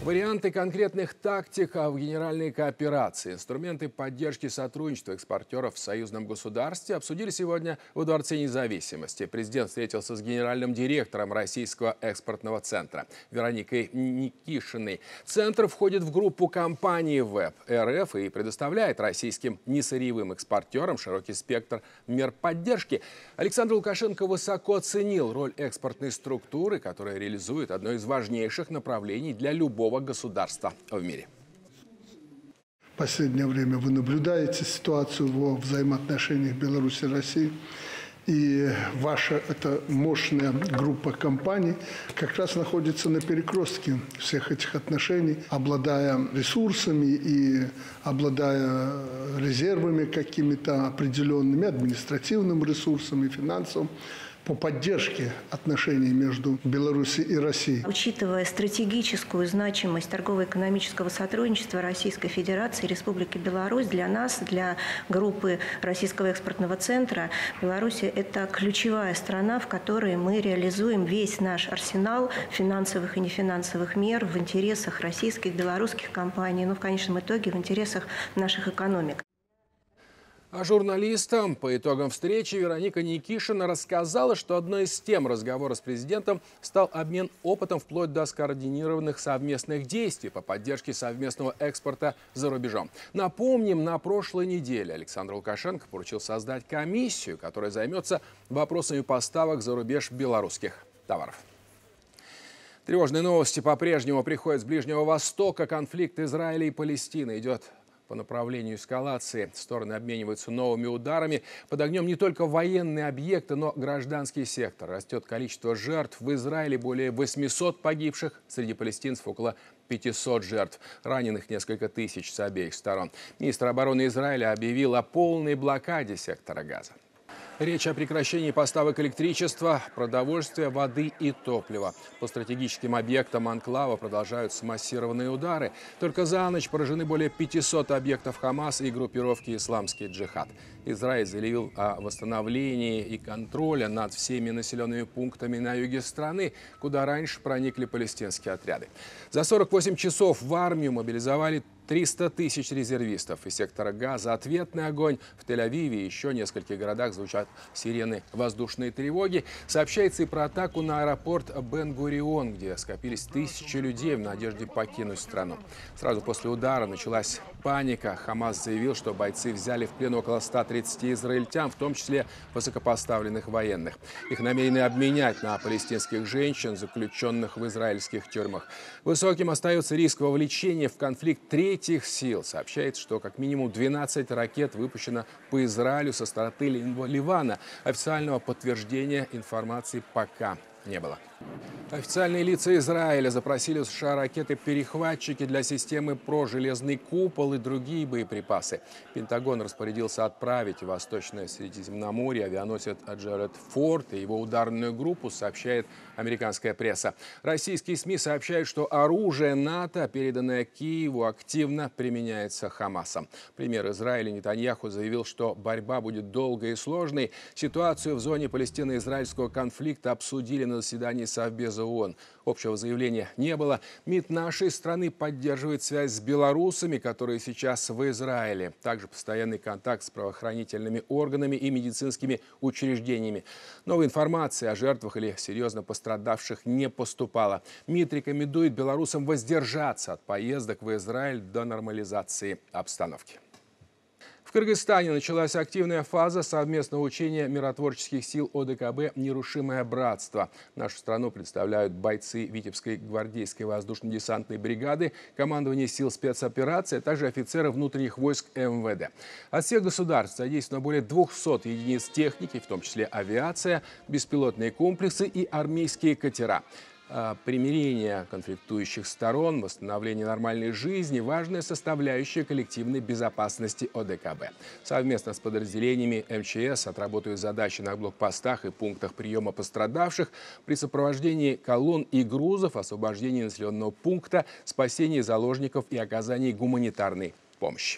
Варианты конкретных тактик в генеральной кооперации, инструменты поддержки сотрудничества экспортеров в союзном государстве обсудили сегодня во Дворце независимости. Президент встретился с генеральным директором Российского экспортного центра Вероникой Никишиной. Центр входит в группу компаний ВЭБ РФ и предоставляет российским несырьевым экспортерам широкий спектр мер поддержки. Александр Лукашенко высоко оценил роль экспортной структуры, которая реализует одно из важнейших направлений для любого государства в мире. В последнее время вы наблюдаете ситуацию во взаимоотношениях Беларуси и России. И ваша эта мощная группа компаний как раз находится на перекрестке всех этих отношений, обладая ресурсами и обладая резервами какими-то определенными, административным ресурсом и финансовым, по поддержке отношений между Беларусью и Россией. Учитывая стратегическую значимость торгово-экономического сотрудничества Российской Федерации и Республики Беларусь, для нас, для группы Российского экспортного центра, Беларусь – это ключевая страна, в которой мы реализуем весь наш арсенал финансовых и нефинансовых мер в интересах российских, белорусских компаний, в конечном итоге в интересах наших экономик. А журналистам по итогам встречи Вероника Никишина рассказала, что одной из тем разговора с президентом стал обмен опытом вплоть до скоординированных совместных действий по поддержке совместного экспорта за рубежом. Напомним, на прошлой неделе Александр Лукашенко поручил создать комиссию, которая займется вопросами поставок за рубеж белорусских товаров. Тревожные новости по-прежнему приходят с Ближнего Востока. Конфликт Израиля и Палестины идет по направлению эскалации. Стороны обмениваются новыми ударами. Под огнем не только военные объекты, но гражданский сектор. Растет количество жертв. В Израиле более 800 погибших, среди палестинцев около 500 жертв. Раненых несколько тысяч с обеих сторон. Министр обороны Израиля объявил о полной блокаде сектора Газа. Речь о прекращении поставок электричества, продовольствия, воды и топлива. По стратегическим объектам анклава продолжаются массированные удары. Только за ночь поражены более 500 объектов Хамас и группировки «Исламский джихад». Израиль заявил о восстановлении и контроле над всеми населенными пунктами на юге страны, куда раньше проникли палестинские отряды. За 48 часов в армию мобилизовали 300 тысяч резервистов из сектора Газа. Ответный огонь в Тель-Авиве и еще нескольких городах звучат сирены воздушной тревоги. Сообщается и про атаку на аэропорт Бен-Гурион, где скопились тысячи людей в надежде покинуть страну. Сразу после удара началась паника. Хамас заявил, что бойцы взяли в плен около 130 израильтян, в том числе высокопоставленных военных. Их намерены обменять на палестинских женщин, заключенных в израильских тюрьмах. Высоким остается риск вовлечения в конфликт третьих сил. Сообщается, что как минимум 12 ракет выпущено по Израилю со стороны Ливана. Официального подтверждения информации пока не было. Официальные лица Израиля запросили у США ракеты-перехватчики для системы ПРО, железный купол и другие боеприпасы. Пентагон распорядился отправить в Восточное Средиземноморье авианосец Джеред Форд и его ударную группу, сообщает американская пресса. Российские СМИ сообщают, что оружие НАТО, переданное Киеву, активно применяется Хамасом. Премьер Израиля Нетаньяху заявил, что борьба будет долгой и сложной. Ситуацию в зоне палестино-израильского конфликта обсудили на заседании Совбеза ООН. Общего заявления не было. МИД нашей страны поддерживает связь с белорусами, которые сейчас в Израиле. Также постоянный контакт с правоохранительными органами и медицинскими учреждениями. Новой информации о жертвах или серьезно пострадавших не поступало. МИД рекомендует белорусам воздержаться от поездок в Израиль до нормализации обстановки. В Кыргызстане началась активная фаза совместного учения миротворческих сил ОДКБ «Нерушимое братство». Нашу страну представляют бойцы Витебской гвардейской воздушно-десантной бригады, командование сил спецопераций, а также офицеры внутренних войск МВД. От всех государств задействовано более 200 единиц техники, в том числе авиация, беспилотные комплексы и армейские катера. Примирение конфликтующих сторон, восстановление нормальной жизни – важная составляющая коллективной безопасности ОДКБ. Совместно с подразделениями МЧС отработают задачи на блокпостах и пунктах приема пострадавших при сопровождении колонн и грузов, освобождении населенного пункта, спасении заложников и оказании гуманитарной помощи.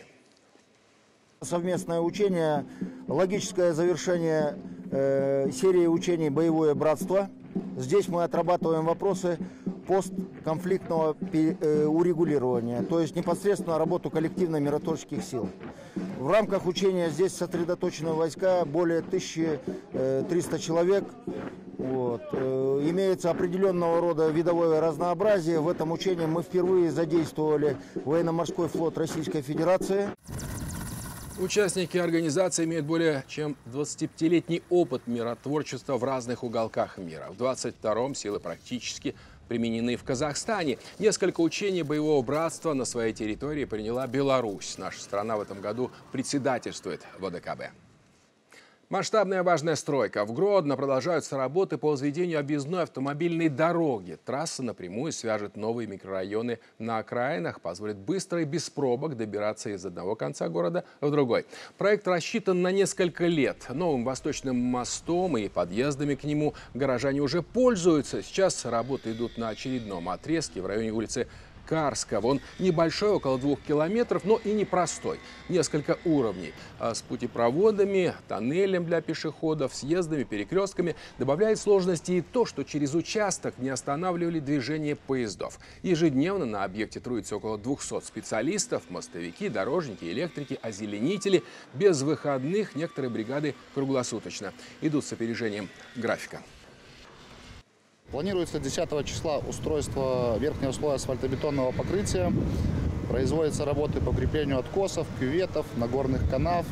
Совместное учение – логическое завершение серии учений «Боевое братство». Здесь мы отрабатываем вопросы постконфликтного урегулирования, то есть непосредственно работу коллективно-миротворческих сил. В рамках учения здесь сосредоточены войска, более 1300 человек. Имеется определенного рода видовое разнообразие. В этом учении мы впервые задействовали военно-морской флот Российской Федерации. Участники организации имеют более чем 25-летний опыт миротворчества в разных уголках мира. В 22-м силы практически применены в Казахстане. Несколько учений боевого братства на своей территории приняла Беларусь. Наша страна в этом году председательствует в ОДКБ. Масштабная важная стройка. В Гродно продолжаются работы по возведению объездной автомобильной дороги. Трасса напрямую свяжет новые микрорайоны на окраинах, позволит быстро и без пробок добираться из одного конца города в другой. Проект рассчитан на несколько лет. Новым Восточным мостом и подъездами к нему горожане уже пользуются. Сейчас работы идут на очередном отрезке в районе улицы Карского. Он небольшой, около 2 километров, но и непростой. Несколько уровней. С путепроводами, тоннелем для пешеходов, съездами, перекрестками. Добавляет сложности и то, что через участок не останавливали движение поездов. Ежедневно на объекте трудится около 200 специалистов, мостовики, дорожники, электрики, озеленители. Без выходных некоторые бригады круглосуточно. Идут с опережением графика. Планируется 10 числа устройство верхнего слоя асфальтобетонного покрытия. Производятся работы по укреплению откосов, кюветов, нагорных канав.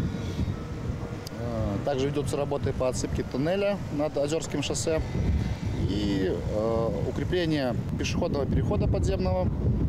Также ведутся работы по отсыпке тоннеля над Озерским шоссе и укрепление пешеходного перехода подземного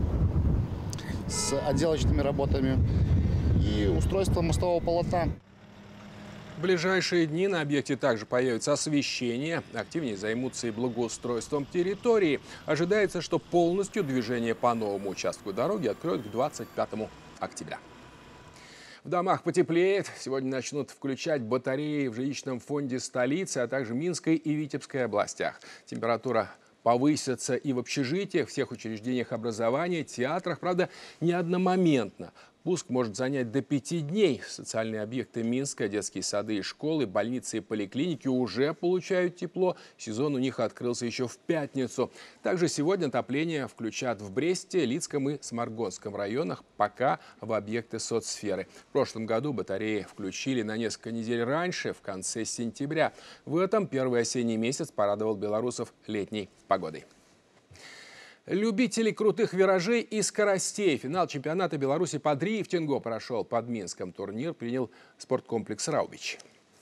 с отделочными работами и устройство мостового полотна. В ближайшие дни на объекте также появится освещение. Активнее займутся и благоустройством территории. Ожидается, что полностью движение по новому участку дороги откроют к 25 октября. В домах потеплеет. Сегодня начнут включать батареи в жилищном фонде столицы, а также Минской и Витебской областях. Температура повысится и в общежитиях, всех учреждениях образования, театрах, правда, не одномоментно. Пуск может занять до 5 дней. Социальные объекты Минска, детские сады и школы, больницы и поликлиники уже получают тепло. Сезон у них открылся еще в пятницу. Также сегодня отопление включат в Бресте, Лидском и Сморгонском районах, пока в объекты соцсферы. В прошлом году батареи включили на несколько недель раньше, в конце сентября. В этом первый осенний месяц порадовал белорусов летней погодой. Любители крутых виражей и скоростей. Финал чемпионата Беларуси по дрифтингу прошел под Минском. Турнир принял спорткомплекс «Раубич».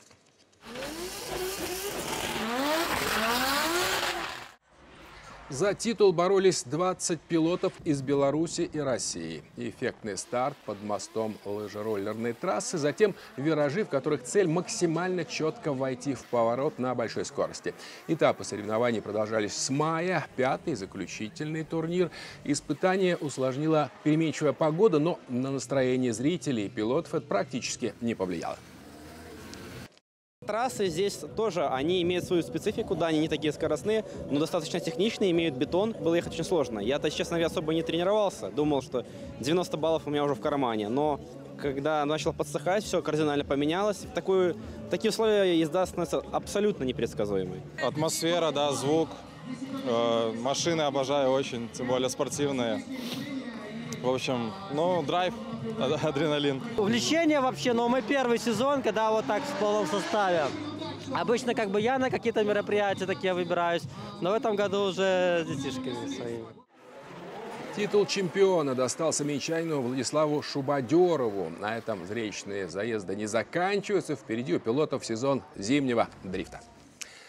За титул боролись 20 пилотов из Беларуси и России. Эффектный старт под мостом лыжероллерной трассы, затем виражи, в которых цель максимально четко войти в поворот на большой скорости. Этапы соревнований продолжались с мая, 5-й заключительный турнир. Испытание усложнила переменчивая погода, но на настроение зрителей и пилотов это практически не повлияло. Трассы здесь тоже, они имеют свою специфику, да, они не такие скоростные, но достаточно техничные, имеют бетон. Было ехать очень сложно. Я-то, честно говоря, особо не тренировался, думал, что 90 баллов у меня уже в кармане. Но когда начал подсыхать, все кардинально поменялось. В такие условия езда становится абсолютно непредсказуемой. Атмосфера, да, звук. Машины обожаю очень, тем более спортивные. В общем, драйв, адреналин. Увлечение вообще, мой первый сезон, когда вот так в полном составе. Обычно я на какие-то мероприятия такие выбираюсь, но в этом году уже с детишками своими. Титул чемпиона достался минчанину Владиславу Шубадерову. На этом зрелищные заезды не заканчиваются. Впереди у пилотов сезон зимнего дрифта.